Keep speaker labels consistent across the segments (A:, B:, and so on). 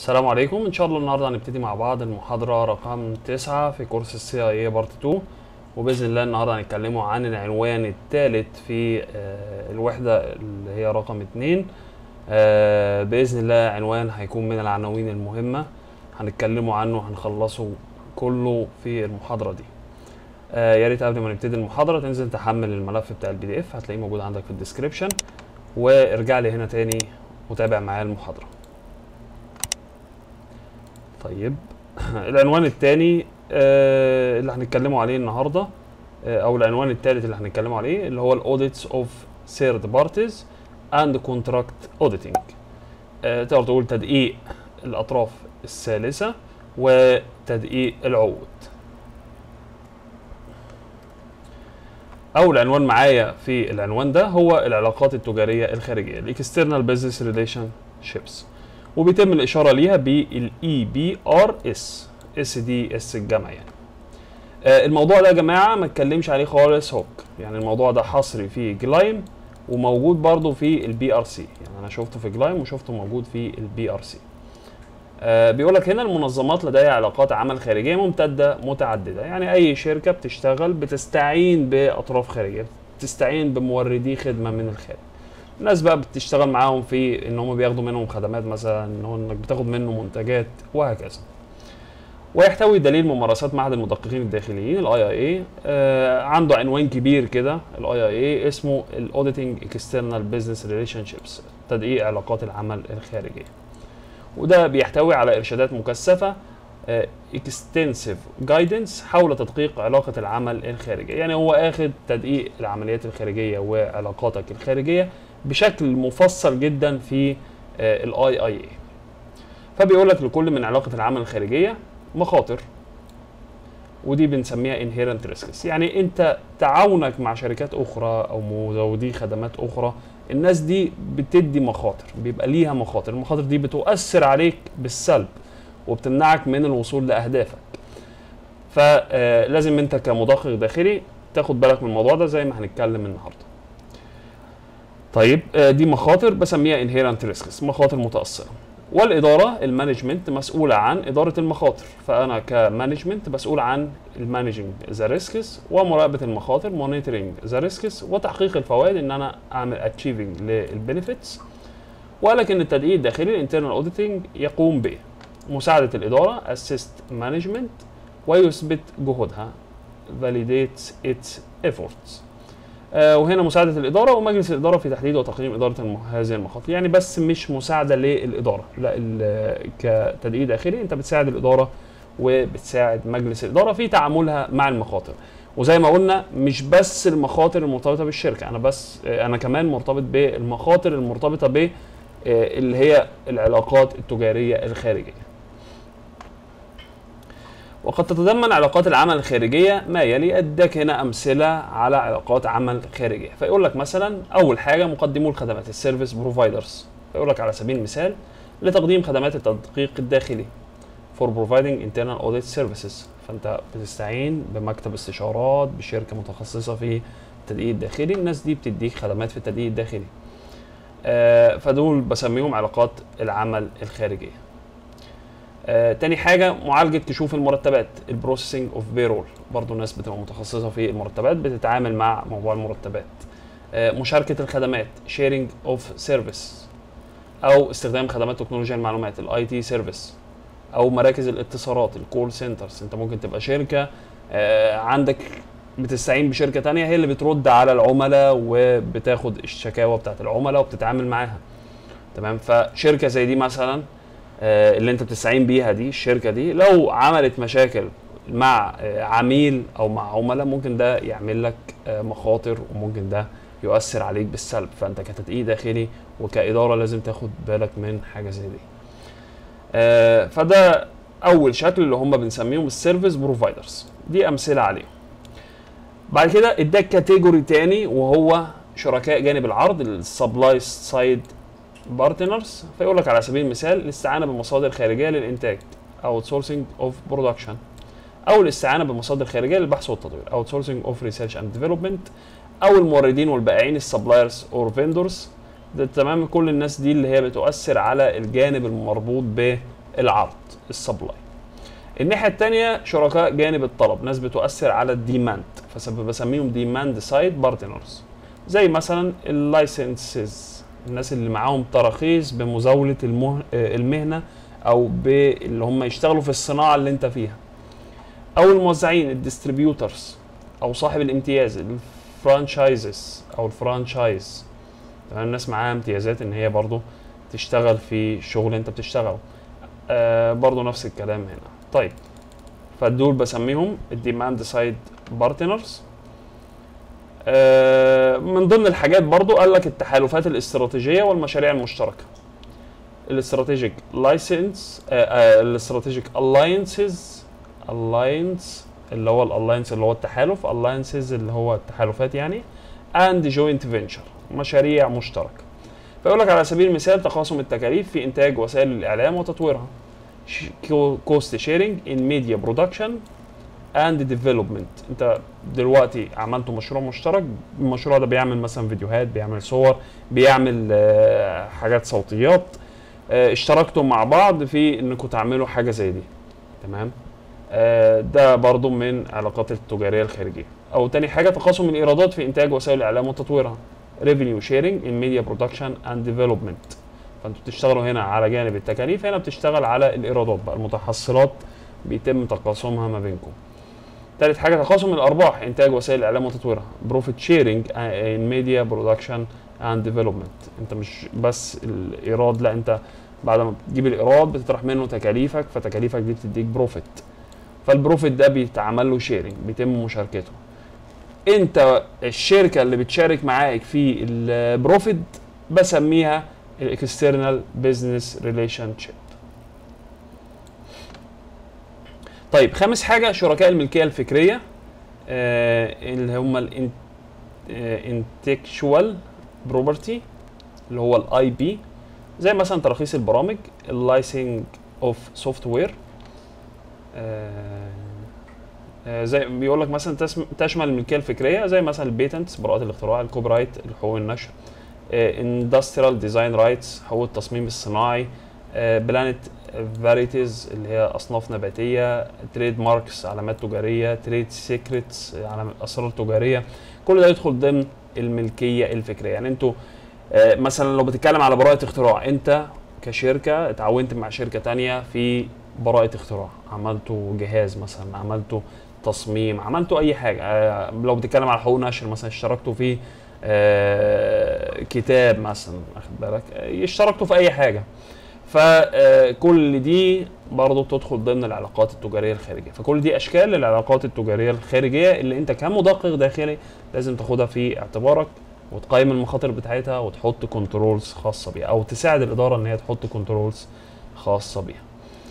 A: السلام عليكم. ان شاء الله النهارده هنبتدي مع بعض المحاضره رقم 9 في كورس السي اي بارت 2. وباذن الله النهارده هنتكلموا عن العنوان الثالث في الوحده اللي هي رقم 2. باذن الله عنوان هيكون من العناوين المهمه هنتكلموا عنه وهنخلصه كله في المحاضره دي. يا ريت قبل ما نبتدي المحاضره تنزل تحمل الملف بتاع البي دي اف، هتلاقيه موجود عندك في الديسكريبشن، وارجع لي هنا تاني وتابع معايا المحاضره. طيب العنوان الثاني اللي هنتكلموا عليه النهارده، او العنوان الثالث اللي هنتكلموا عليه اللي هو الاوديتس اوف ثيرد بارتيز اند كونتراكت اوديتنج. تقدر تقول تدقيق الاطراف الثالثه وتدقيق العقود. اول عنوان معايا في العنوان ده هو العلاقات التجاريه الخارجيه، الاكسترنال بزنس ريليشن شيبس، وبيتم الاشاره ليها بالاي بي ار اس، اس دي اس الجمع يعني. الموضوع ده يا جماعه ما اتكلمش عليه خالص هوك، يعني الموضوع ده حصري في جلايم وموجود برضو في البي ار سي، يعني انا شفته في جلايم وشفته موجود في البي ار سي. بيقول لك هنا المنظمات لديها علاقات عمل خارجيه ممتده متعدده، يعني اي شركه بتشتغل بتستعين باطراف خارجيه، بتستعين بموردي خدمه من الخارج. الناس بقى بتشتغل معاهم في ان هم بياخدوا منهم خدمات، مثلا ان هو انك بتاخد منه منتجات وهكذا. ويحتوي دليل ممارسات معهد المدققين الداخليين الاي اي اي. عنده عنوان كبير كده الاي اي اي اسمه الاوديتنج اكسترنال بزنس ريليشن شيبس، تدقيق علاقات العمل الخارجيه. وده بيحتوي على ارشادات مكثفه اكستنسيف جايدنس حول تدقيق علاقه العمل الخارجيه، يعني هو اخد تدقيق العمليات الخارجيه وعلاقاتك الخارجيه بشكل مفصل جدا في الاي اي اي. فبيقول لك لكل من علاقه العمل الخارجيه مخاطر، ودي بنسميها inherent risks، يعني انت تعاونك مع شركات اخرى او مزودي خدمات اخرى، الناس دي بتدي مخاطر، بيبقى ليها مخاطر، المخاطر دي بتؤثر عليك بالسلب وبتمنعك من الوصول لاهدافك. فلازم انت كمدقق داخلي تاخد بالك من الموضوع ده زي ما هنتكلم النهارده. طيب دي مخاطر بسميها inherent risks، مخاطر متأثرة. والإدارة المانجمنت مسؤولة عن إدارة المخاطر، فأنا كمانجمنت مسؤول عن المانجنج ذا ريسكس ومراقبة المخاطر مونيتورنج ذا ريسكس وتحقيق الفوائد، إن أنا أعمل اتشيفنج للبنفيتس. ولكن التدقيق الداخلي الانترنال اوديتنج يقوم بمساعدة الإدارة اسيست مانجمنت ويثبت جهودها validates its efforts. وهنا مساعدة الإدارة ومجلس الإدارة في تحديد وتقييم إدارة هذه المخاطر، يعني بس مش مساعدة للإدارة، لا، كتدقيق داخلي أنت بتساعد الإدارة وبتساعد مجلس الإدارة في تعاملها مع المخاطر. وزي ما قلنا مش بس المخاطر المرتبطة بالشركة، أنا كمان مرتبط بالمخاطر المرتبطة ب اللي هي العلاقات التجارية الخارجية. وقد تتضمن علاقات العمل الخارجية ما يلي، اداك هنا امثلة على علاقات عمل خارجية. فيقول لك مثلا اول حاجة مقدمو الخدمات السيرفيس بروفايدرز، فيقول لك على سبيل المثال لتقديم خدمات التدقيق الداخلي for providing internal audit services، فانت بتستعين بمكتب استشارات بشركة متخصصة في التدقيق الداخلي، الناس دي بتديك خدمات في التدقيق الداخلي. فدول بسميهم علاقات العمل الخارجية. تاني حاجة معالجة كشوف المرتبات، البروسيسنج اوف بيرول، برضو الناس بتبقى متخصصة في المرتبات بتتعامل مع موضوع المرتبات. مشاركة الخدمات شيرنج اوف سيرفيس، او استخدام خدمات تكنولوجيا المعلومات الاي تي سيرفيس، او مراكز الاتصالات الكول سنترز، انت ممكن تبقى شركة عندك بتستعين بشركة تانية هي اللي بترد على العملاء وبتاخد الشكاوى بتاعت العملاء وبتتعامل معاها، تمام. فشركة زي دي مثلا اللي انت بتستعين بيها دي، الشركه دي لو عملت مشاكل مع عميل او مع عملاء ممكن ده يعمل لك مخاطر وممكن ده يؤثر عليك بالسلب، فانت كتدقيق داخلي وكاداره لازم تاخد بالك من حاجه زي دي. فده اول شكل اللي هم بنسميهم السيرفيس بروفايدرز، دي امثله عليهم. بعد كده اداك كاتيجوري تاني وهو شركاء جانب العرض السبلاي سايد بارتنرز، فيقول لك على سبيل المثال الاستعانه بمصادر خارجيه للانتاج outsourcing of production، او الاستعانه بمصادر خارجيه للبحث والتطوير outsourcing of research and development، او الموردين والبائعين السبلايرز اور فيندورز، ده تمام. كل الناس دي اللي هي بتؤثر على الجانب المربوط العرض السبلاي. الناحيه الثانيه شركاء جانب الطلب، ناس بتؤثر على الديماند، فبسميهم ديماند سايد بارتنرز، زي مثلا اللايسنسز، الناس اللي معاهم تراخيص بمزاوله المهنه او اللي هم يشتغلوا في الصناعه اللي انت فيها، او الموزعين الديستريبيوترز، او صاحب الامتياز الفرانشايزز او الفرانشايز، تمام، الناس معاها امتيازات ان هي برضو تشتغل في شغل انت بتشتغله. برضو نفس الكلام هنا. طيب، فدول بسميهم الديماند سايد بارتنرز. من ضمن الحاجات برضو قال لك التحالفات الاستراتيجيه والمشاريع المشتركه. الاستراتيجيك لايسنس، الاستراتيجيك الاينسز، الاينس اللي هو الالاينس اللي هو التحالف، الاينسز اللي هو التحالفات يعني، اند جوينت فينشر، مشاريع مشتركه. فيقول لك على سبيل المثال تقاسم التكاليف في انتاج وسائل الاعلام وتطويرها، كوست شيرنج ان ميديا برودكشن اند ديفلوبمنت. انت دلوقتي عملتوا مشروع مشترك، المشروع ده بيعمل مثلا فيديوهات، بيعمل صور، بيعمل حاجات صوتيات، اشتركتوا مع بعض في انكم تعملوا حاجه زي دي، تمام. ده برضو من علاقات التجاريه الخارجيه. او تاني حاجه تقاسم الايرادات في انتاج وسائل الاعلام وتطويرها، revenue sharing in media production and development. فانتوا بتشتغلوا هنا على جانب التكاليف، هنا بتشتغل على الايرادات بقى، المتحصلات بيتم تقاسمها ما بينكم. ثالث حاجه تقاسم الارباح انتاج وسائل الاعلام وتطويرها، profit sharing in media production and development. انت مش بس الايراد، لا، انت بعد ما بتجيب الايراد بتطرح منه تكاليفك، فتكاليفك دي بتديك بروفيت، فالبروفيت ده بيتعمل له شيرنج، بيتم مشاركته. انت الشركه اللي بتشارك معاك في البروفيت بسميها الاكسترنال بزنس ريليشن شيب. طيب، خامس حاجه شركاء الملكيه الفكريه، اللي هم الانتكشوال بروبرتي، اللي هو الاي بي، زي مثلا تراخيص البرامج، اللايسنج اوف سوفت وير، زي بيقول لك مثلا تشمل الملكيه الفكريه زي مثلا البيتنتس، براءات الاختراع، الكوبي رايت، حقوق النشر، اندستريال ديزاين رايتس، حقوق التصميم الصناعي، بلانت فاريتيز اللي هي اصناف نباتيه، تريد ماركس، علامات تجاريه، تريد سيكريتس، اسرار تجاريه. كل ده يدخل ضمن الملكيه الفكريه. يعني انتوا مثلا لو بتتكلم على براءه اختراع، انت كشركه اتعاونت مع شركه تانية في براءة اختراع، عملتوا جهاز مثلا، عملتوا تصميم، عملتوا اي حاجة. لو بتتكلم على حقوق نشر مثلا، اشتركتوا في كتاب مثلا، واخد بالك، اشتركتوا في اي حاجة. فكل دي برضو تدخل ضمن العلاقات التجارية الخارجية. فكل دي اشكال للعلاقات التجارية الخارجية اللي انت كمدقق داخلي لازم تاخدها في اعتبارك، وتقيم المخاطر بتاعتها، وتحط كنترولز خاصة بيها، او تساعد الادارة ان هي تحط كنترولز خاصة بيها.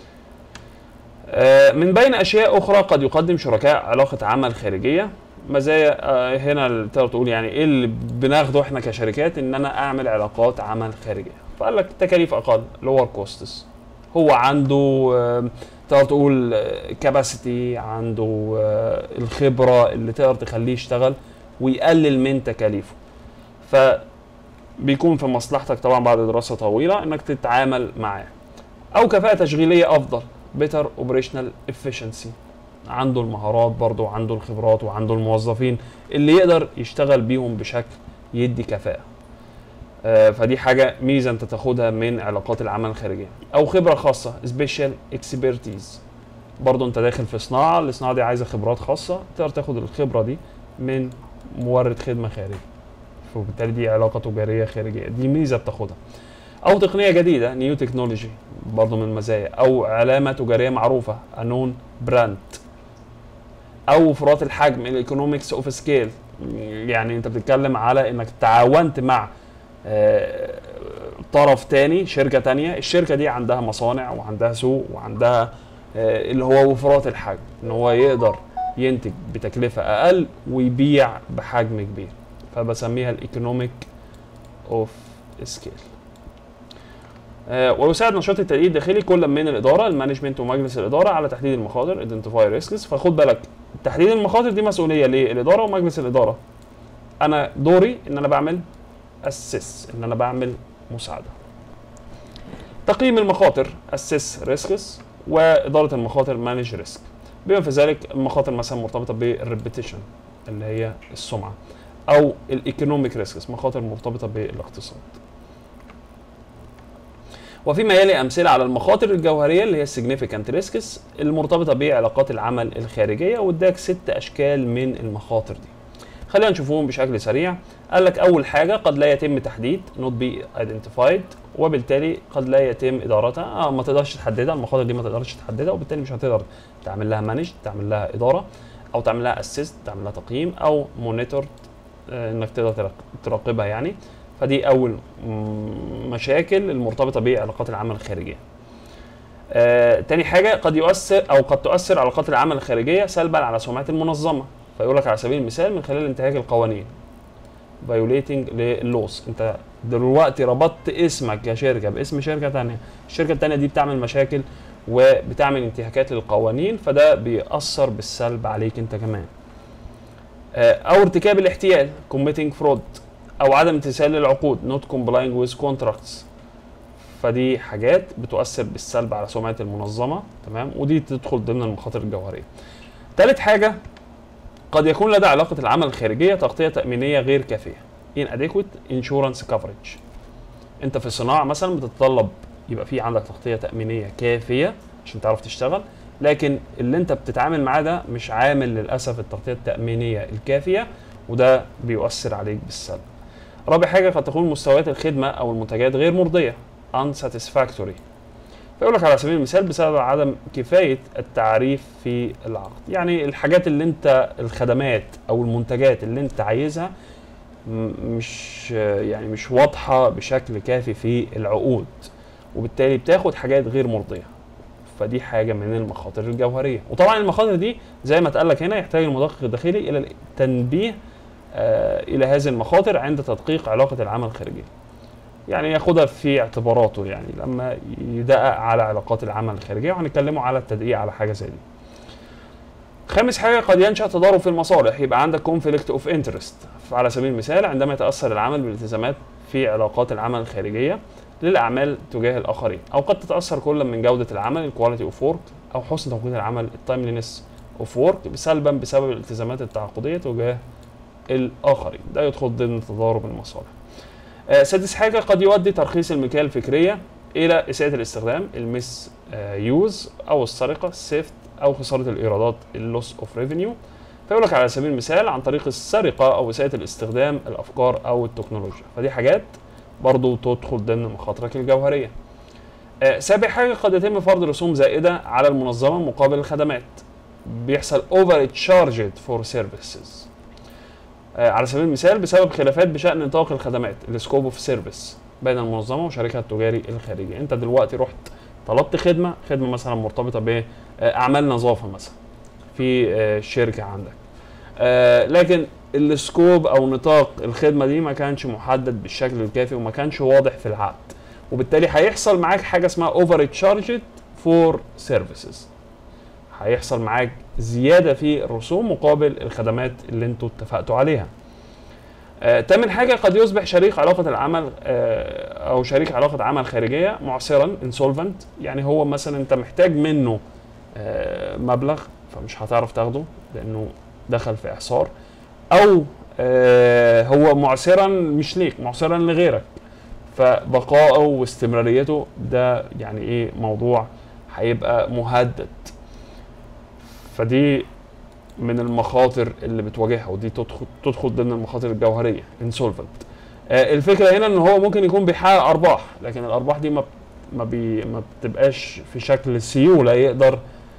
A: من بين اشياء اخرى قد يقدم شركاء علاقه عمل خارجيه مزايا. هنا تقدر تقول يعني ايه اللي بناخده احنا كشركات ان انا اعمل علاقات عمل خارجيه. فقال لك تكاليف اقل، لور كوستس، هو عنده تقدر تقول كاباسيتي، عنده الخبره اللي تقدر تخليه يشتغل ويقلل من تكاليفه. فبيكون في مصلحتك طبعا بعد دراسه طويله انك تتعامل معاه. او كفاءه تشغيليه افضل، better operational efficiency، عنده المهارات برضو، عنده الخبرات، وعنده الموظفين اللي يقدر يشتغل بيهم بشكل يدي كفاءة. فدي حاجة ميزة انت تاخدها من علاقات العمل الخارجية. او خبرة خاصة special expertise، برضو انت داخل في صناعة، الصناعة دي عايزة خبرات خاصة، تقدر تاخد الخبرة دي من مورد خدمة خارجي، فبالتالي دي علاقة تجارية خارجية، دي ميزة بتاخدها. او تقنيه جديده، نيو تكنولوجي، برضه من المزايا. او علامه تجاريه معروفه، انون براند. او فرات الحجم، الايكونومكس اوف سكيل، يعني انت بتتكلم على انك تعاونت مع طرف تاني، شركه تانيه، الشركه دي عندها مصانع وعندها سوق وعندها اللي هو وفرات الحجم، ان هو يقدر ينتج بتكلفه اقل ويبيع بحجم كبير، فبسميها الايكونوميك اوف سكيل. ويساعد نشاط التدقيق الداخلي كل من الاداره، المانجمنت ومجلس الاداره، على تحديد المخاطر، ايدنتيفاي ريسكس. فخد بالك تحديد المخاطر دي مسؤوليه للاداره ومجلس الاداره. انا دوري ان انا بعمل اسس، ان انا بعمل مساعده. تقييم المخاطر assess risks، واداره المخاطر manage risk. بما في ذلك المخاطر مثلا مرتبطه بالريبيتيشن اللي هي السمعه، او الايكونوميك ريسكس مخاطر مرتبطه بالاقتصاد. وفيما يلي امثله على المخاطر الجوهريه اللي هي significant risks المرتبطه بعلاقات العمل الخارجيه، واداك 6 اشكال من المخاطر دي. خلينا نشوفهم بشكل سريع. قال لك اول حاجه قد لا يتم تحديد not be identified، وبالتالي قد لا يتم ادارتها، ما تقدرش تحددها، المخاطر دي ما تقدرش تحددها، وبالتالي مش هتقدر تعمل لها مانج، تعمل لها اداره، او تعمل لها اسيست، تعمل لها تقييم، او مونيتور انك تقدر تراقبها يعني. فدي اول مشاكل المرتبطه بعلاقات العمل الخارجيه. تاني حاجه قد يؤثر او قد تؤثر علاقات العمل الخارجيه سلبا على سمعه المنظمه. فيقول لك على سبيل المثال من خلال انتهاك القوانين violating للوس. انت دلوقتي ربطت اسمك كشركه باسم شركه ثانيه، الشركه الثانيه دي بتعمل مشاكل وبتعمل انتهاكات للقوانين، فده بيأثر بالسلب عليك انت كمان. او ارتكاب الاحتيال committing fraud، او عدم امتثال للعقود not complying with contracts. فدي حاجات بتؤثر بالسلب على سمعه المنظمه، تمام، ودي تدخل ضمن المخاطر الجوهريه. ثالث حاجه قد يكون لدى علاقه العمل الخارجيه تغطيه تامينيه غير كافيه inadequate insurance coverage. انت في الصناعه مثلا بتتطلب يبقى في عندك تغطيه تامينيه كافيه عشان تعرف تشتغل، لكن اللي انت بتتعامل معاه ده مش عامل للاسف التغطيه التامينيه الكافيه، وده بيؤثر عليك بالسلب. رابع حاجه قد تكون مستويات الخدمه او المنتجات غير مرضيه unsatisfactory. فيقول لك على سبيل المثال بسبب عدم كفايه التعريف في العقد، يعني الحاجات اللي انت الخدمات او المنتجات اللي انت عايزها مش واضحه بشكل كافي في العقود، وبالتالي بتاخد حاجات غير مرضيه. فدي حاجه من المخاطر الجوهريه. وطبعا المخاطر دي زي ما اتقال لك هنا يحتاج المدقق الداخلي الى التنبيه الى هذه المخاطر عند تدقيق علاقه العمل الخارجيه، يعني ياخدها في اعتباراته يعني لما يدقق على علاقات العمل الخارجيه، وهنتكلموا على التدقيق على حاجه زي دي. خامس حاجه قد ينشا تضارب في المصالح، يبقى عندك conflict of interest. فعلى سبيل المثال عندما يتاثر العمل بالالتزامات في علاقات العمل الخارجيه للاعمال تجاه الاخرين، او قد تتاثر كل من جوده العمل الكواليتي اوف ورك، او حسن توقيت العمل التايملينس اوف ورك سلبا بسبب الالتزامات التعاقديه تجاه الاخرين. ده يدخل ضمن تضارب المصالح. سادس حاجه قد يؤدي ترخيص الملكيه الفكريه الى اساءه الاستخدام المس يوز، او السرقه الثيفت، او خساره الايرادات اللوس اوف ريفينيو. فيقول لك على سبيل المثال عن طريق السرقه او اساءه الاستخدام الافكار او التكنولوجيا. فدي حاجات برضو تدخل ضمن مخاطرك الجوهريه. سابع حاجه قد يتم فرض رسوم زائده على المنظمه مقابل الخدمات، بيحصل overcharged for services. على سبيل المثال بسبب خلافات بشأن نطاق الخدمات السكوب اوف سيرفيس بين المنظمه وشركها التجاري الخارجي. انت دلوقتي رحت طلبت خدمه مثلا مرتبطه باعمال نظافه مثلا في الشركه عندك، لكن السكوب او نطاق الخدمه دي ما كانش محدد بالشكل الكافي وما كانش واضح في العقد، وبالتالي هيحصل معاك حاجه اسمها overcharged for services. هيحصل معاك زياده في الرسوم مقابل الخدمات اللي انتوا اتفقتوا عليها. تامن حاجه قد يصبح شريك علاقه العمل او شريك علاقه عمل خارجيه معسرا insolvent، يعني هو مثلا انت محتاج منه مبلغ فمش هتعرف تاخده لانه دخل في اعصار، او هو معسرا مش ليك، معسرا لغيرك، فبقائه واستمراريته ده يعني ايه موضوع هيبقى مهدد. فدي من المخاطر اللي بتواجهها، ودي تدخل ضمن المخاطر الجوهريه insolvent. الفكره هنا ان هو ممكن يكون بيحقق ارباح، لكن الارباح دي ما بتبقاش في شكل سيوله يقدر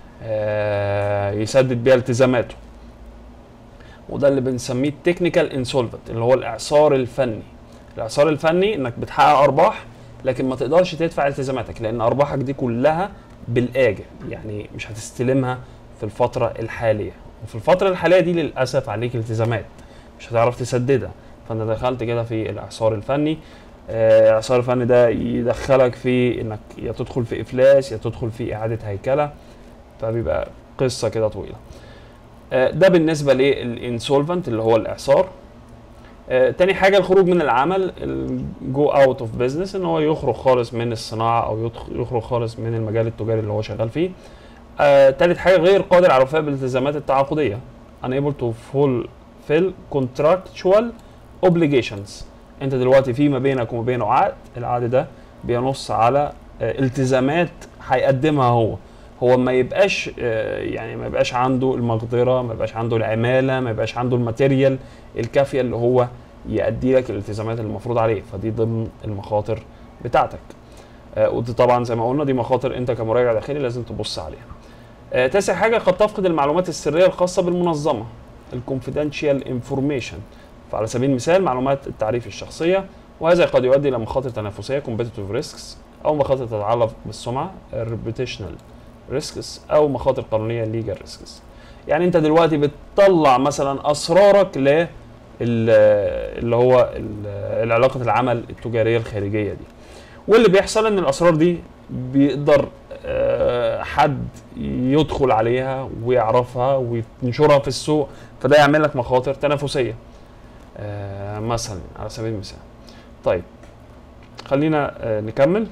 A: يسدد بيها التزاماته، وده اللي بنسميه تكنيكال انسولفنت اللي هو الاعصار الفني. الاعصار الفني انك بتحقق ارباح لكن ما تقدرش تدفع التزاماتك، لان ارباحك دي كلها بالاجل، يعني مش هتستلمها في الفتره الحاليه، وفي الفتره الحاليه دي للاسف عليك التزامات مش هتعرف تسددها، فانت دخلت كده في الاعصار الفني. الاعصار الفني ده يدخلك في انك يا تدخل في افلاس يا تدخل في اعاده هيكله، فبيبقى قصه كده طويله. ده بالنسبه للانسولفنت اللي هو الاعصار. تاني حاجه الخروج من العمل، جو اوت اوف بزنس، ان هو يخرج خالص من الصناعه او يخرج خالص من المجال التجاري اللي هو شغال فيه. تالت حاجه غير قادر على الوفاء بالالتزامات التعاقديه، unable to fulfill contractual obligations. انت دلوقتي في ما بينك وما بينه عقد، العقد ده بينص على التزامات هيقدمها هو ما يبقاش يعني ما يبقاش عنده المقدره، ما يبقاش عنده العماله، ما يبقاش عنده الماتيريال الكافيه اللي هو يؤدي لك الالتزامات المفروض عليه. فدي ضمن المخاطر بتاعتك. ودي طبعا زي ما قلنا دي مخاطر انت كمراجع داخلي لازم تبص عليها. تاسع حاجه قد تفقد المعلومات السريه الخاصه بالمنظمه، الكونفيدنشال انفورميشن، فعلى سبيل المثال معلومات التعريف الشخصيه، وهذا قد يؤدي الى مخاطر تنافسيه competitive risks، او مخاطر تتعلق بالسمعه reputational risks، او مخاطر قانونيه legal risks. يعني انت دلوقتي بتطلع مثلا اسرارك اللي هو العلاقه العمل التجاريه الخارجيه دي، واللي بيحصل ان الاسرار دي بيقدر حد يدخل عليها ويعرفها وينشرها في السوق، فده يعمل لك مخاطر تنافسيه مثلا على سبيل المثال. طيب خلينا نكمل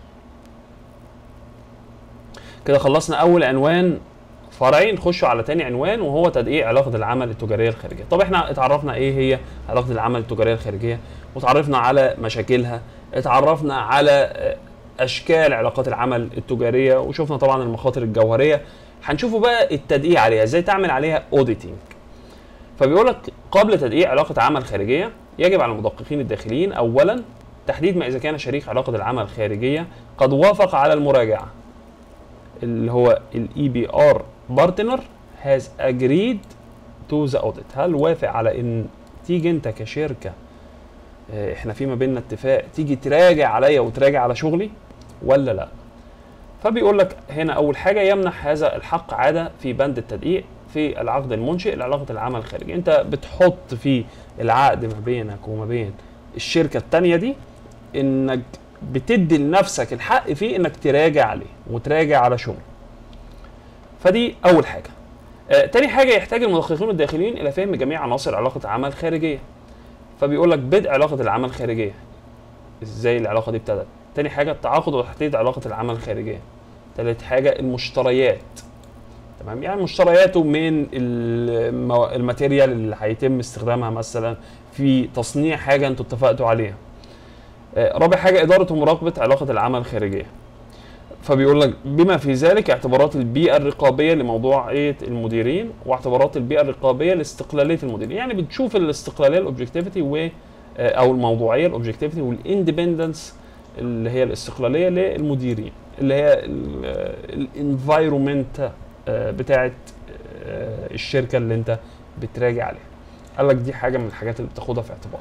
A: كده. خلصنا اول عنوان فرعي، نخش على تاني عنوان وهو تدقيق علاقه العمل التجاريه الخارجيه. طب احنا اتعرفنا ايه هي علاقه العمل التجاريه الخارجيه، وتعرفنا على مشاكلها، اتعرفنا على اشكال علاقات العمل التجاريه، وشفنا طبعا المخاطر الجوهريه. هنشوفوا بقى التدقيق عليها ازاي، تعمل عليها اوديتنج. فبيقول لك قبل تدقيق علاقه عمل خارجيه يجب على المدققين الداخليين اولا تحديد ما اذا كان شريك علاقه العمل الخارجيه قد وافق على المراجعه، اللي هو الاي بي ار بارتنر has agreed to the audit. هل وافق على ان تيجي انت كشركه احنا في ما بيننا اتفاق تيجي تراجع عليا وتراجع على شغلي ولا لا؟ فبيقول لك هنا اول حاجه يمنح هذا الحق عاده في بند التدقيق في العقد المنشئ لعلاقه العمل الخارجي. انت بتحط في العقد ما بينك وما بين الشركه الثانيه دي انك بتدي لنفسك الحق فيه انك تراجع عليه وتراجع على شغل. فدي اول حاجه. تاني حاجه يحتاج المدققين الداخليين الى فهم جميع عناصر علاقه عمل خارجيه. فبيقول لك بدء علاقه العمل الخارجيه، ازاي العلاقه دي ابتدت. تاني حاجه التعاقد وتحديد علاقه العمل الخارجيه. تالت حاجه المشتريات، تمام، يعني مشترياته من الماتيريال اللي هيتم استخدامها مثلا في تصنيع حاجه انتوا اتفقتوا عليها. رابع حاجه اداره ومراقبه علاقه العمل الخارجيه. فبيقول لك بما في ذلك اعتبارات البيئه الرقابيه لموضوعيه المديرين، واعتبارات البيئه الرقابيه لاستقلاليه المديرين. يعني بتشوف الاستقلاليه الاوبجكتيفيتي او الموضوعيه الاوبجكتيفيتي والاندبندنس اللي هي الاستقلاليه للمديرين، اللي هي الانفايرومنت بتاعه الشركه اللي انت بتراجع عليها. قال لك دي حاجه من الحاجات اللي بتاخدها في اعتبارك.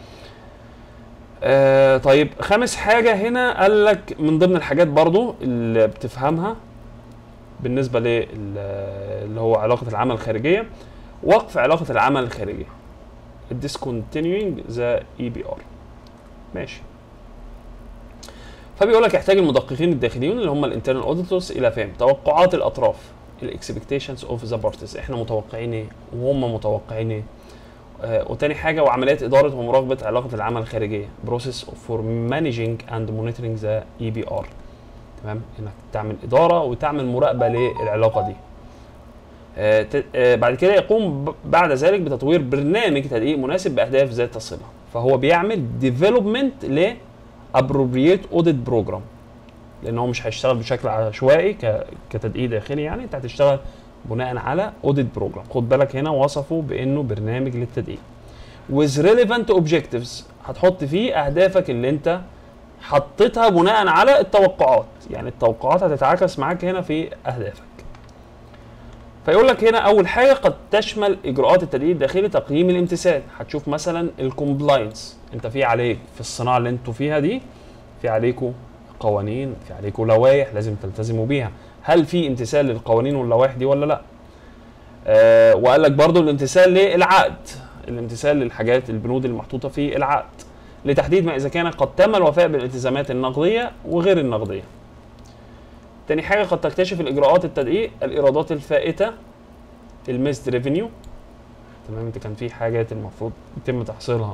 A: طيب خامس حاجة هنا قال لك من ضمن الحاجات برضو اللي بتفهمها بالنسبة اللي هو علاقة العمل الخارجية، وقف علاقة العمل الخارجية، discontinuing the EBR. ماشي. فبيقول لك يحتاج المدققين الداخليون اللي هم الانترنال اوديتورز الى فهم توقعات الاطراف، الاكسبكتيشنز اوف ذا بارتيز، احنا متوقعين ايه وهم متوقعين ايه. وتاني حاجه وعمليات اداره ومراقبه علاقه العمل الخارجيه، process for managing and monitoring the EBR. تمام، انك تعمل اداره وتعمل مراقبه للعلاقه دي. بعد كده يقوم بعد ذلك بتطوير برنامج تدقيق مناسب باهداف ذات صله. فهو بيعمل development ل appropriate audit program، لان هو مش هيشتغل بشكل عشوائي كتدقيق داخلي. يعني انت هتشتغل بناء على audit program. خد بالك هنا وصفه بانه برنامج للتدقيق with relevant objectives، هتحط فيه اهدافك اللي انت حطيتها بناء على التوقعات. يعني التوقعات هتتعكس معاك هنا في اهدافك. فيقول لك هنا اول حاجه قد تشمل اجراءات التدقيق الداخلي تقييم الامتثال. هتشوف مثلا الكومبلاينس، انت في عليك في الصناعه اللي انتوا فيها دي في عليكم قوانين، في عليكم لوائح لازم تلتزموا بيها. هل في امتثال للقوانين واللوائح دي ولا لا؟ وقال لك برضو الامتثال للعقد، الامتثال للحاجات البنود المحطوطه في العقد، لتحديد ما اذا كان قد تم الوفاء بالالتزامات النقديه وغير النقديه. تاني حاجه قد تكتشف الاجراءات التدقيق الايرادات الفائته، الميست ريفينيو. تمام، انت كان في حاجات المفروض يتم تحصيلها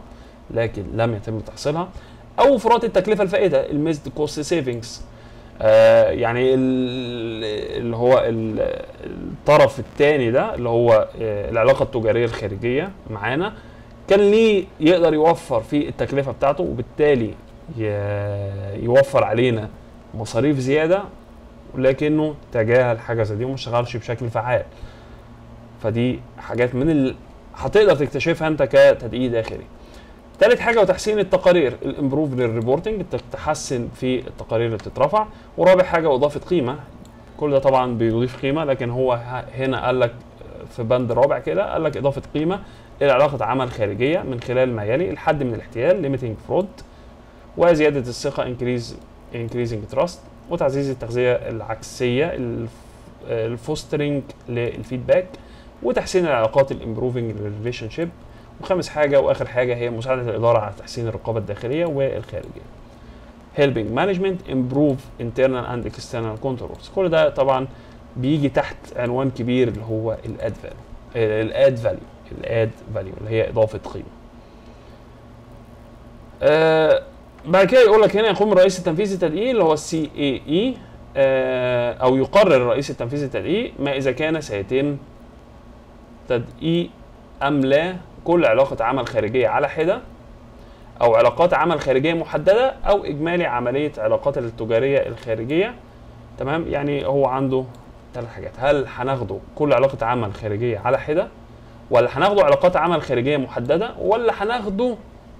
A: لكن لم يتم تحصيلها، او وفرات التكلفه الفائته الميزد كوست سيفنجز. يعني اللي هو الطرف الثاني ده اللي هو العلاقه التجاريه الخارجيه معانا كان ليه يقدر يوفر في التكلفه بتاعته، وبالتالي يوفر علينا مصاريف زياده، ولكنه تجاهل حاجه زي دي وما اشتغلش بشكل فعال. فدي حاجات من هتقدر تكتشفها انت كتدقيق داخلي. ثالث حاجه وتحسين التقارير، الامبروف للريبورتنج، تحسن في التقارير اللي بتترفع. ورابع حاجه واضافه قيمه، كل ده طبعا بيضيف قيمه، لكن هو هنا قال لك في بند رابع كده قال لك اضافه قيمه الى علاقه عمل خارجيه من خلال ما يلي: الحد من الاحتيال limiting fraud، وزياده الثقه increasing trust، وتعزيز التغذيه العكسيه الفوسترنج للفيدباك، وتحسين العلاقات الامبروفنج ريليشن شيب. وخامس حاجه واخر حاجه هي مساعده الاداره على تحسين الرقابه الداخليه والخارجيه. helping management improve internal and external controls. كل ده طبعا بيجي تحت عنوان كبير اللي هو الاد فاليو اللي هي اضافه قيمه. بعد كده يقول لك هنا يقوم الرئيس التنفيذي التدقيق اللي هو السي اي اي، او يقرر الرئيس التنفيذي التدقيق ما اذا كان سيتم تدقيق ام لا كل علاقه عمل خارجيه على حده، او علاقات عمل خارجيه محدده، او اجمالي عمليه علاقات التجاريه الخارجيه. تمام، يعني هو عنده ثلاث حاجات: هل هناخده كل علاقه عمل خارجيه على حده، ولا هناخده علاقات عمل خارجيه محدده، ولا هناخده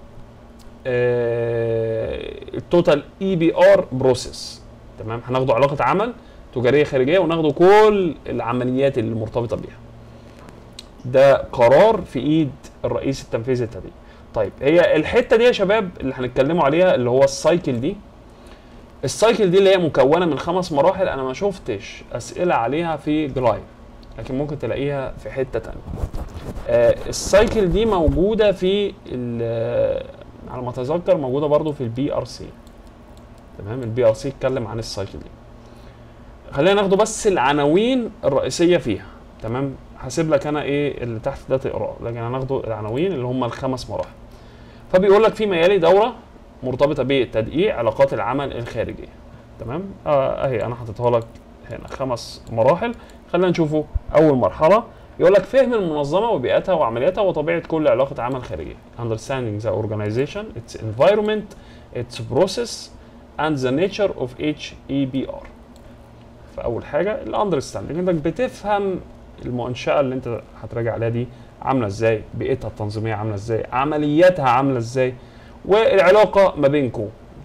A: التوتال اي بي ار بروسيس. تمام، هناخده علاقه عمل تجاريه خارجيه وناخده كل العمليات اللي مرتبطه بيها. ده قرار في ايد الرئيس التنفيذي التدقيق. طيب، هي الحته دي يا شباب اللي هنتكلموا عليها اللي هو السايكل دي اللي هي مكونه من 5 مراحل. انا ما شفتش اسئله عليها في جلايد، لكن ممكن تلاقيها في حته ثانيه. السايكل دي موجوده في على ما اتذكر موجوده برضو في البي ار سي. تمام، البي ار سي اتكلم عن السايكل دي. خلينا ناخده بس العناوين الرئيسيه فيها. تمام، هسيب لك انا ايه اللي تحت ده تقراه، لكن هناخده العناوين اللي هم ال5 مراحل. فبيقول لك فيما يلي دوره مرتبطه بالتدقيق علاقات العمل الخارجيه. تمام، اهي انا حاططها لك هنا 5 مراحل. خلينا نشوفه. اول مرحله يقول لك فهم المنظمه وبيئتها وعملياتها وطبيعه كل علاقه عمل خارجيه. understanding the organization, its environment, its process and the nature of each EBR. فاول حاجه الاندرستاندينج، انك بتفهم المنشاه اللي انت هتراجع عليها دي عامله ازاي، بيئتها التنظيميه عامله ازاي، عملياتها عامله ازاي، والعلاقه ما بينكم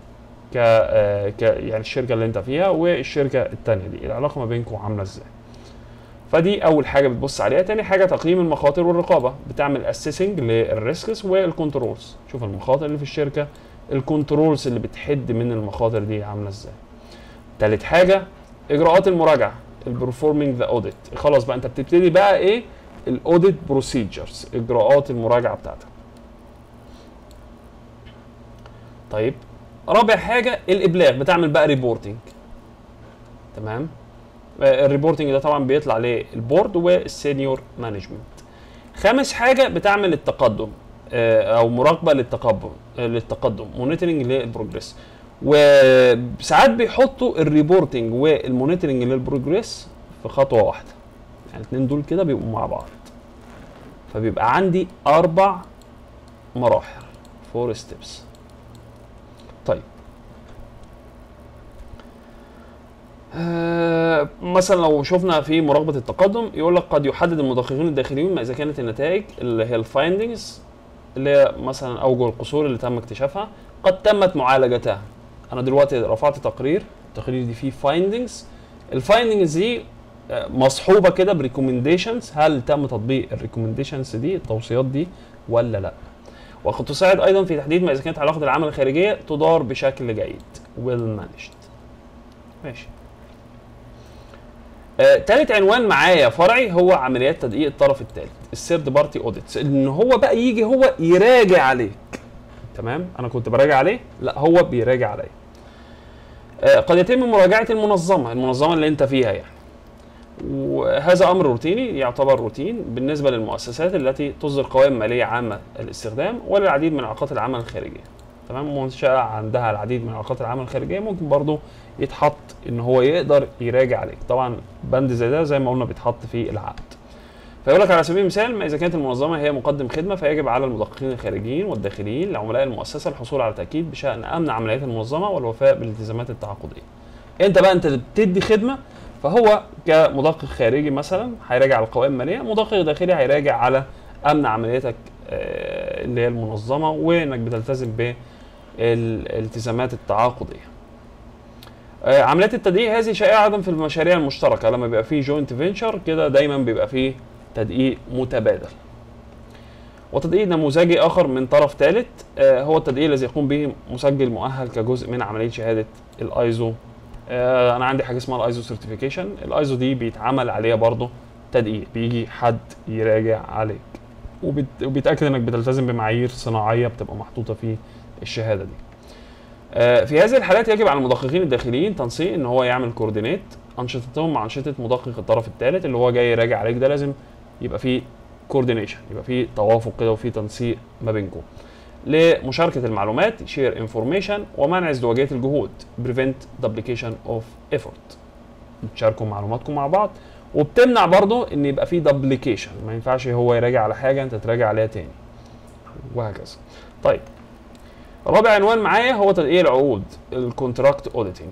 A: يعني الشركه اللي انت فيها والشركه الثانيه دي العلاقه ما بينكم عامله ازاي. فدي اول حاجه بتبص عليها. تاني حاجه تقييم المخاطر والرقابه، بتعمل اسيسنج للريسكس والكنترولز، شوف المخاطر اللي في الشركه، الكنترولز اللي بتحد من المخاطر دي عامله ازاي. تالت حاجه اجراءات المراجعه، البرفورمينج ذا اوديت. خلاص بقى انت بتبتدي بقى ايه الاوديت بروسيجرز، اجراءات المراجعه بتاعتك. طيب، رابع حاجه الابلاغ، بتعمل بقى ريبورتنج. تمام، الريبورتنج ده طبعا بيطلع للبورد والسينيور مانجمنت. خامس حاجه بتعمل التقدم او مراقبه للتقدم مونيتورنج للبروجريس. وساعات بيحطوا الريبورتنج والمونيتورنج للبروجريس في خطوه واحده، يعني الاثنين دول كده بيبقوا مع بعض. فبيبقى عندي 4 مراحل 4 ستيبس. طيب، مثلا لو شفنا في مراقبه التقدم يقول لك قد يحدد المدققين الداخليون ما اذا كانت النتائج اللي هي الفايندنجز اللي هي مثلا اوجه القصور اللي تم اكتشافها قد تمت معالجتها. انا دلوقتي رفعت تقرير، التقرير دي فيه فايندنجز، الفايندنجز دي مصحوبه كده بريكومنديشنز، هل تم تطبيق الريكومنديشنز دي التوصيات دي ولا لا. وقد تساعد ايضا في تحديد ما اذا كانت علاقه العمل الخارجيه تدار بشكل جيد well managed. ماشي. تالت عنوان معايا فرعي هو عمليات تدقيق الطرف الثالث، الثيرد بارتي اوديتس، ان هو بقى يجي هو يراجع عليك. تمام، انا كنت براجع عليه، لا هو بيراجع عليا. قد يتم مراجعه المنظمه اللي انت فيها يعني. وهذا امر روتيني، يعتبر روتين بالنسبه للمؤسسات التي تصدر قوائم ماليه عامه الاستخدام وللعديد من علاقات العمل الخارجيه. تمام. منشاه عندها العديد من علاقات العمل الخارجيه ممكن برضو يتحط ان هو يقدر يراجع عليك. طبعا بند زي ده زي ما قلنا بيتحط في العقد. فيقول لك على سبيل المثال، ما اذا كانت المنظمه هي مقدم خدمه فيجب على المدققين الخارجيين والداخليين لعملاء المؤسسه الحصول على تاكيد بشان امن عمليات المنظمه والوفاء بالالتزامات التعاقديه. انت بتدي خدمه، فهو كمدقق خارجي مثلا هيراجع على القوائم الماليه، مدقق داخلي هيراجع على امن عملياتك اللي هي المنظمه وانك بتلتزم بالالتزامات التعاقديه. عمليات التدقيق هذه شائعه في المشاريع المشتركه، لما بيبقى فيه جوينت فينشر كده دايما بيبقى فيه تدقيق متبادل. وتدقيق نموذجي اخر من طرف ثالث هو التدقيق الذي يقوم به مسجل مؤهل كجزء من عمليه شهاده الايزو. انا عندي حاجه اسمها الايزو سيرتيفيكيشن. الايزو دي بيتعمل عليها برضه تدقيق، بيجي حد يراجع عليك وبيتاكد انك بتلتزم بمعايير صناعيه بتبقى محطوطه في الشهاده دي. في هذه الحالات يجب على المدققين الداخليين تنسيق ان هو يعمل كوردينيت انشطتهم مع انشطه مدقق الطرف الثالث اللي هو جاي يراجع عليك. ده لازم يبقى فيه كوردينيشن، يبقى فيه توافق كده وفيه تنسيق ما بينكم لمشاركه المعلومات، شير انفورميشن، ومنع ازدواجيه الجهود، بريفنت دوبليكيشن اوف ايفورت. بتشاركوا معلوماتكم مع بعض وبتمنع برضو ان يبقى فيه دوبليكيشن، ما ينفعش هو يراجع على حاجه انت تراجع عليها تاني وهكذا. طيب رابع عنوان معايا هو تدقيق العقود، الكونتراكت اوديتنج.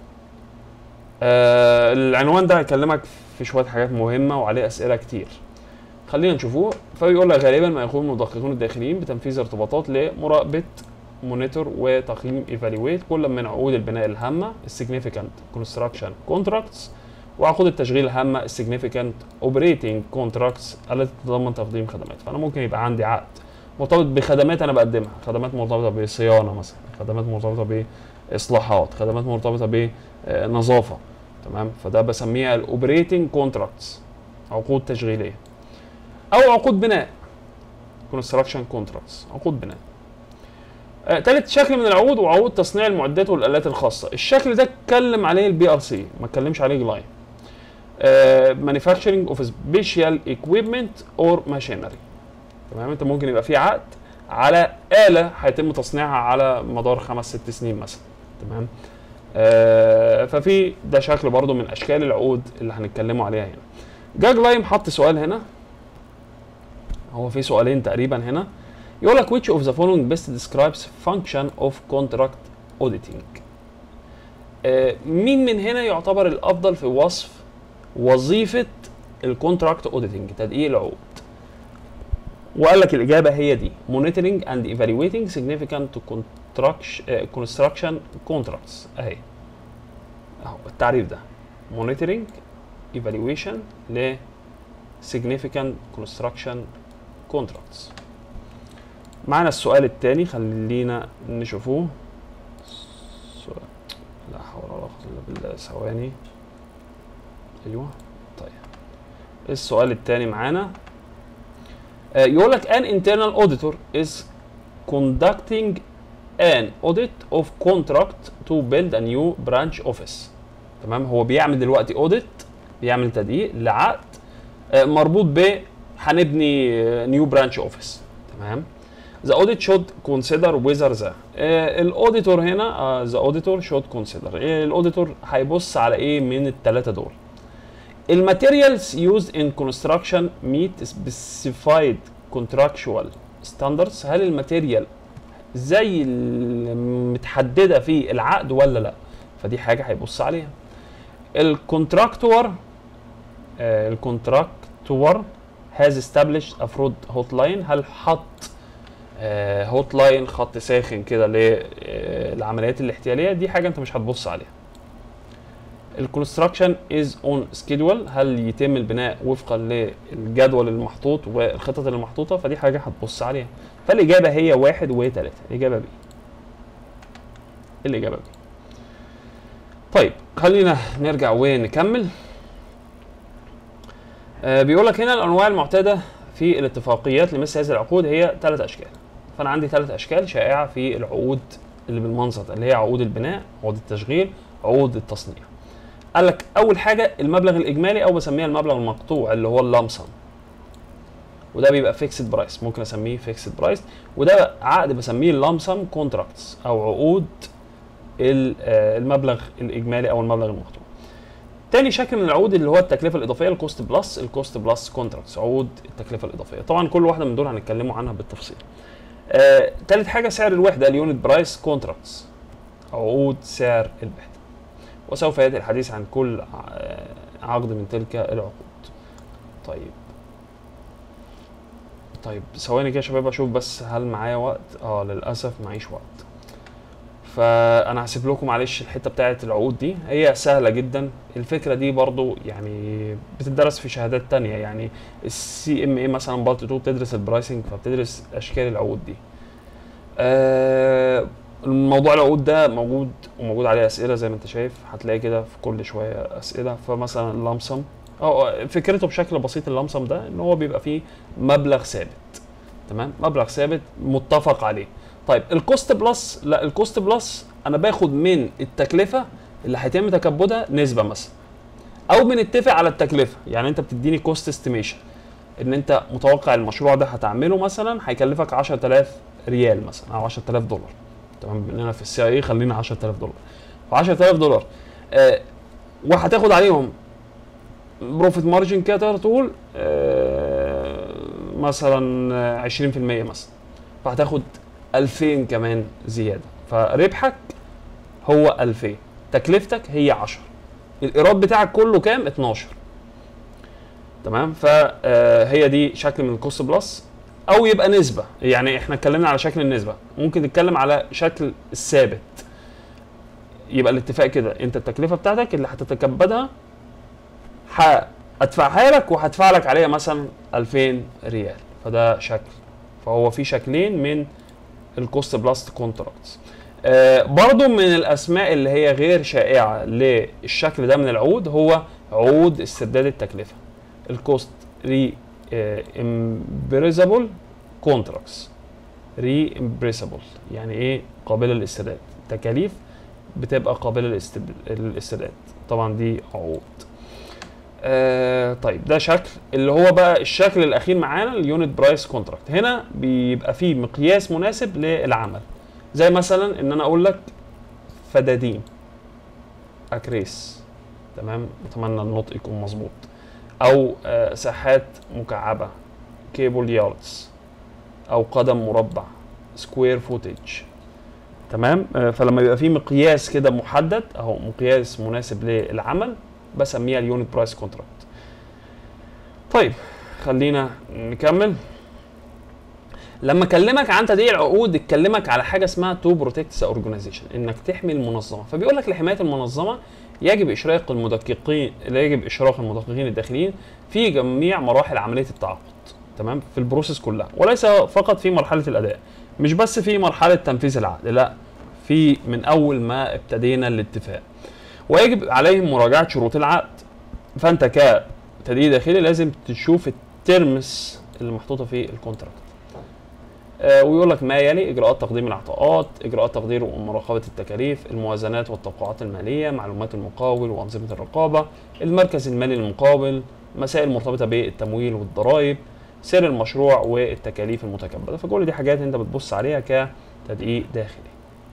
A: العنوان ده هيكلمك في شويه حاجات مهمه وعليه اسئله كتير، خلينا نشوفوه. فبيقول لك غالبا ما يقوم المدققون الداخليين بتنفيذ ارتباطات لمراقبه، مونيتور، وتقييم، ايفالويت كل من عقود البناء الهامه السيجنيفيكانت كونستراكشن كونتراكتس وعقود التشغيل الهامه السيجنيفيكانت اوبريتنج كونتراكتس التي تتضمن تقديم خدمات. فانا ممكن يبقى عندي عقد مرتبط بخدمات انا بقدمها، خدمات مرتبطه بصيانه مثلا، خدمات مرتبطه باصلاحات، خدمات مرتبطه بنظافه. تمام. فده بسميها الاوبريتنج كونتراكتس، عقود تشغيليه، او عقود بناء كونستراكشن كونتراكتس، عقود بناء. ثالث شكل من العقود وعقود تصنيع المعدات والالات الخاصه. الشكل ده اتكلم عليه البي ار سي، ما اتكلمش عليه جلاين. مانيفاكتشرنج اوف سبيشال ايكويبمنت اور ماشينري. تمام. انت ممكن يبقى في عقد على آلة هيتم تصنيعها على مدار 5-6 سنين مثلا. تمام. ففي ده شكل برضو من اشكال العقود اللي هنتكلموا عليها هنا. جاج لايم حط سؤال هنا، هو في سؤالين تقريبا هنا. يقول لك which of the following best describes function of contract auditing. مين من هنا يعتبر الافضل في وصف وظيفة الكونتراكت اوديتنج، تدقيق العقود؟ وقال لك الاجابه هي دي: monitoring and evaluating significant construction contracts. اهي اهو التعريف ده، monitoring evaluation ل significant construction contracts. معانا السؤال الثاني، خلينا نشوفوه. لا حول ولا قوه الا بالله، ثواني. ايوه طيب السؤال الثاني معانا يقول لك an internal auditor is conducting an audit of contract to build a new branch office. تمام. هو بيعمل دلوقتي audit، بيعمل تدقيق لعقد مربوط ب هنبني new branch office. تمام. the audit should consider whether the الاوديتور هنا the auditor should consider الاوديتور هيبص على ايه من الثلاثه دول؟ الماتيريالز used in construction meet specified contractual standards. هل الماتيريال زي المتحدده في العقد ولا لا؟ فدي حاجه هيبص عليها. الكونتراكتور has established a fraud hotline. هل حط هوت لاين، خط ساخن كده للعمليات الاحتياليه؟ دي حاجه انت مش هتبص عليها. الكونستراكشن از اون سكيدول. هل يتم البناء وفقا للجدول المحطوط والخطط المحطوطه؟ فدي حاجه هتبص عليها. فالاجابه هي 1 و3. الاجابه بي. الاجابه بي. طيب خلينا نرجع ونكمل. بيقول لك هنا الانواع المعتاده في الاتفاقيات لمثل هذه العقود هي 3 اشكال. فانا عندي 3 اشكال شائعه في العقود اللي بالمنظر ده، اللي هي عقود البناء، عقود التشغيل، عقود التصنيع. قال لك اول حاجه المبلغ الاجمالي او بسميها المبلغ المقطوع اللي هو اللامسم، وده بيبقى فيكسد برايس، ممكن اسميه فيكسد برايس، وده عقد بسميه اللامسم كونتراكتس او عقود المبلغ الاجمالي او المبلغ المقطوع. تاني شكل من العقود اللي هو التكلفه الاضافيه، الكوست بلس كونتراكتس، عقود التكلفه الاضافيه. طبعا كل واحده من دول هنتكلموا عنها بالتفصيل. تالت حاجه سعر الوحده، اليونت برايس كونتراكتس، عقود سعر الوحده. وسوف ياتي الحديث عن كل عقد من تلك العقود. طيب ثواني كده يا شباب اشوف بس هل معايا وقت. للاسف معيش وقت، فانا هسيب لكم معلش الحته بتاعه العقود دي، هي سهله جدا. الفكره دي برضو يعني بتدرس في شهادات تانية، يعني السي ام اي مثلا بارت 2 بتدرس البرايسنج، فبتدرس اشكال العقود دي. الموضوع العقود ده موجود عليه اسئله زي ما انت شايف، هتلاقي كده في كل شويه اسئله. فمثلا اللامسم فكرته بشكل بسيط، اللامسم ده ان هو بيبقى فيه مبلغ ثابت، تمام، مبلغ ثابت متفق عليه. طيب الكوست بلس، لا الكوست بلس انا باخد من التكلفه اللي هيتم تكبدها نسبه مثلا، او بنتفق على التكلفه. يعني انت بتديني كوست استيميشن ان انت متوقع المشروع ده هتعمله مثلا هيكلفك 10000 ريال مثلا او 10000 دولار، تمام، باننا في السي اي خلينا 10000 دولار. ف 10000 دولار وهتاخد عليهم بروفيت مارجن كده تقدر تقول مثلا 20% مثلا، فهتاخد 2000 كمان زياده، فربحك هو 2000، تكلفتك هي 10، الايراد بتاعك كله كام؟ 12. تمام، فهي دي شكل من الكوست بلس، او يبقى نسبه. يعني احنا اتكلمنا على شكل النسبه، ممكن نتكلم على شكل الثابت. يبقى الاتفاق كده، انت التكلفه بتاعتك اللي هتتكبدها هادفعها لك، وهدفع لك عليها مثلا 2000 ريال، فده شكل. فهو في شكلين من الكوست بلس كونتراكتس. برضو من الاسماء اللي هي غير شائعه للشكل ده من العقود هو عقود استرداد التكلفه، الكوست ري امبريزابل كونتراكتس. ري امبريسابل يعني ايه؟ قابله للاسترداد، تكاليف بتبقى قابله للاسترداد، طبعا دي عقود. طيب ده شكل اللي هو بقى الشكل الاخير معانا، اليونت برايس كونتراكت. هنا بيبقى فيه مقياس مناسب للعمل، زي مثلا ان انا اقول لك فدادين اكريس، تمام، اتمنى النطق يكون مظبوط، او ساحات مكعبه كيبل ياردز، او قدم مربع سكوير فوتج، تمام. فلما يبقى فيه مقياس كده محدد اهو، مقياس مناسب للعمل، بسميها اليونت برايس كونتراكت. طيب خلينا نكمل. لما اكلمك عن تدقيق العقود اكلمك على حاجه اسمها تو بروتكت ذا اورجانيزيشن، انك تحمي المنظمه. فبيقول لك لحمايه المنظمه يجب اشراك المدققين الداخليين في جميع مراحل عمليه التعاقد، تمام، في البروسيس كلها، وليس فقط في مرحله الاداء، مش بس في مرحله تنفيذ العقد، لا، في من اول ما ابتدينا الاتفاق. ويجب عليهم مراجعه شروط العقد. فانت كتدقيق داخلي لازم تشوف الترمز اللي محطوطه في الكونتراكت. ويقول لك ما يلي: اجراءات تقديم العطاءات، اجراءات تقدير ومراقبه التكاليف، الموازنات والتوقعات الماليه، معلومات المقاول وانظمه الرقابه، المركز المالي للمقاول، مسائل مرتبطه بالتمويل والضرائب، سير المشروع والتكاليف المتكبده. فكل دي حاجات انت بتبص عليها كتدقيق داخلي.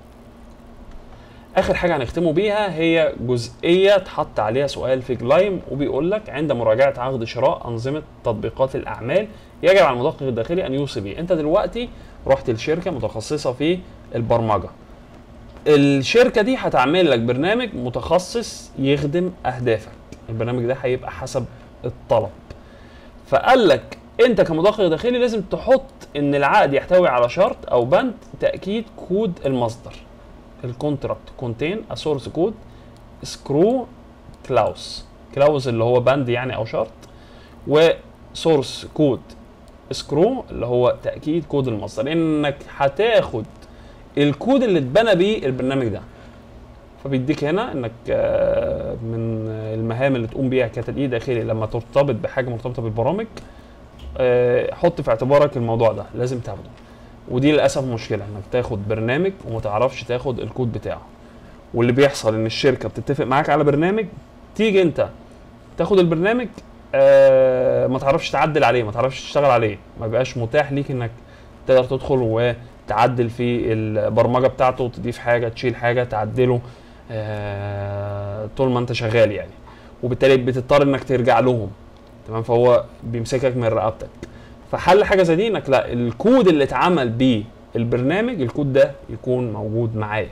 A: اخر حاجه هنختموا بيها هي جزئيه اتحط عليها سؤال في جلايم، وبيقول لك عند مراجعه عقد شراء انظمه تطبيقات الاعمال يجب على المدقق الداخلي ان يوصي بيه. انت دلوقتي رحت لشركه متخصصه في البرمجه، الشركه دي هتعمل لك برنامج متخصص يخدم اهدافك، البرنامج ده هيبقى حسب الطلب. فقال لك انت كمدقق داخلي لازم تحط ان العقد يحتوي على شرط او بند تاكيد كود المصدر. الكونتراكت كونتين ا سورس كود سكرو كلاوز اللي هو بند يعني او شرط، وسورس كود سكرو اللي هو تاكيد كود المصدر، انك هتاخد الكود اللي اتبنى بيه البرنامج ده. فبيديك هنا انك من المهام اللي تقوم بيها كتدقيق داخلي لما ترتبط بحاجه مرتبطه بالبرامج، حط في اعتبارك الموضوع ده، لازم تاخده. ودي للاسف مشكله، انك تاخد برنامج وما تعرفش تاخد الكود بتاعه. واللي بيحصل ان الشركه بتتفق معاك على برنامج، تيجي انت تاخد البرنامج ما تعرفش تعدل عليه، ما تعرفش تشتغل عليه، ما بيبقاش متاح ليك انك تقدر تدخل وتعدل في البرمجه بتاعته، تضيف حاجه، تشيل حاجه، تعدله طول ما انت شغال يعني. وبالتالي بتضطر انك ترجع لهم، تمام؟ فهو بيمسكك من رقبتك. فحل حاجه زي دي انك لا، الكود اللي اتعمل بيه البرنامج، الكود ده يكون موجود معايا.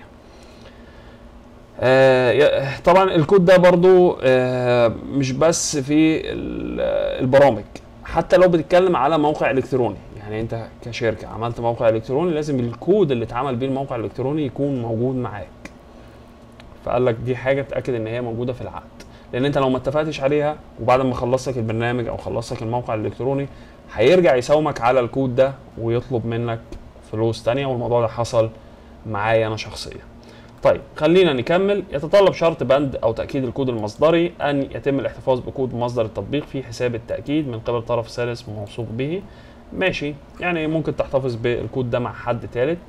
A: طبعا الكود ده برضو مش بس في البرامج، حتى لو بتتكلم على موقع الكتروني. يعني انت كشركه عملت موقع الكتروني، لازم الكود اللي اتعمل بيه الموقع الالكتروني يكون موجود معاك. فقال لك دي حاجه تاكد ان هي موجوده في العقد، لان انت لو ما اتفقتش عليها وبعد ما خلصتك البرنامج او خلصتك الموقع الالكتروني، هيرجع يساومك على الكود ده ويطلب منك فلوس تانية، والموضوع ده حصل معايا انا شخصيا. طيب خلينا نكمل. يتطلب شرط بند او تاكيد الكود المصدري ان يتم الاحتفاظ بكود مصدر التطبيق في حساب التاكيد من قبل طرف ثالث موثوق به. ماشي، يعني ممكن تحتفظ بالكود ده مع حد ثالث،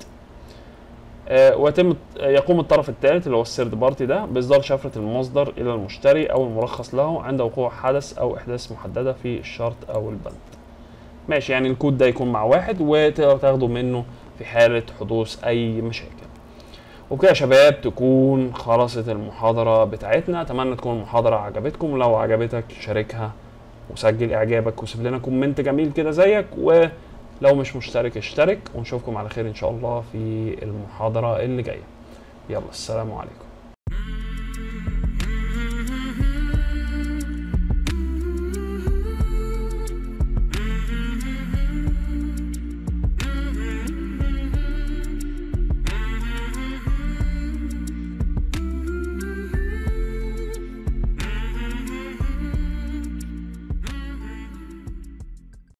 A: يقوم الطرف الثالث اللي هو الثيرد بارتي ده باصدار شفره المصدر الى المشتري او المرخص له عند وقوع حدث او احداث محدده في الشرط او البند. ماشي، يعني الكود ده يكون مع واحد وتقدر تاخده منه في حاله حدوث اي مشاكل. وبكده يا شباب تكون خلصت المحاضرة بتاعتنا. اتمنى تكون المحاضرة عجبتكم. لو عجبتك شاركها وسجل اعجابك وسيب لنا كومنت جميل كده زيك، ولو مش مشترك اشترك، ونشوفكم على خير ان شاء الله في المحاضرة اللي جاية. يلا السلام عليكم.